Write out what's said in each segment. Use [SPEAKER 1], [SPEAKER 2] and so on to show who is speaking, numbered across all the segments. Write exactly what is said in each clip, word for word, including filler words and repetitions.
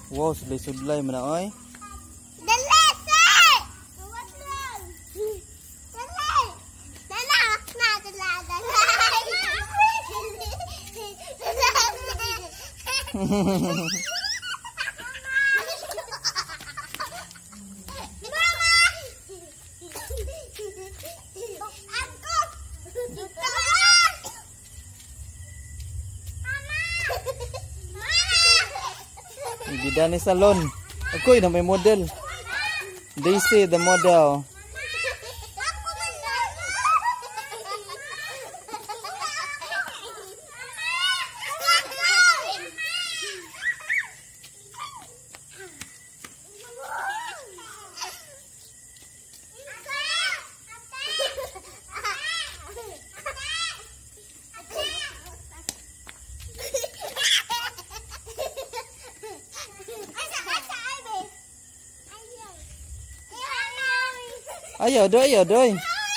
[SPEAKER 1] Wow, sudlay-sudlay man na oy.
[SPEAKER 2] Dali, sir! Huwag lang. Dali. Dala, na, dala, dala.
[SPEAKER 1] Bida ni salon. Ako'y na may model. Daisy the model. Ayo doy, ayo doy.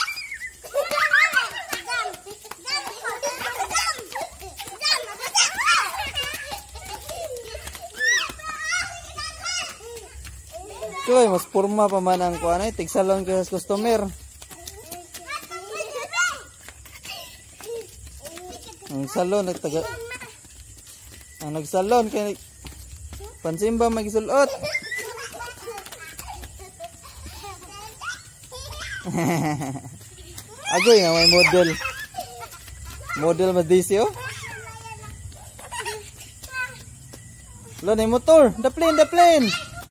[SPEAKER 1] Kloy, mas purma pa man ang kuan ay tigsalon kay customer. Ang salon nagtaga. Ang nagsalon kay pansimba magisulot. Agoy nga may model. Model madisyo. Lo na motor, the plane, the plane.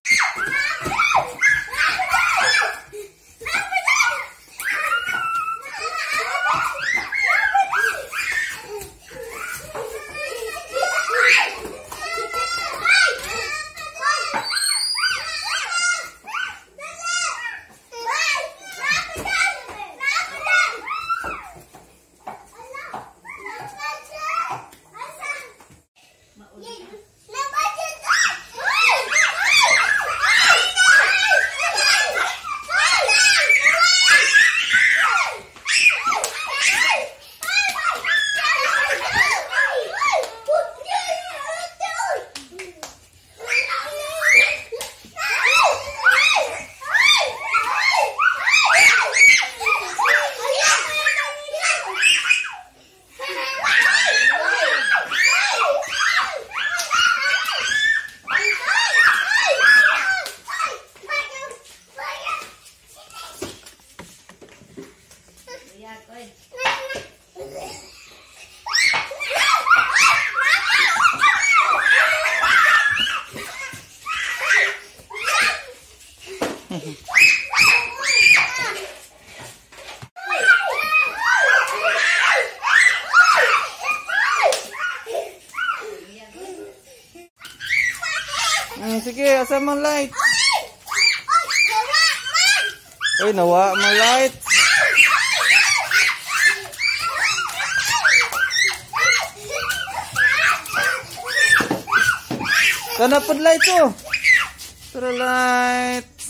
[SPEAKER 1] Hmm, sige, asa mang light? Ay, nawa mang light. Kana pod light to. Tara light.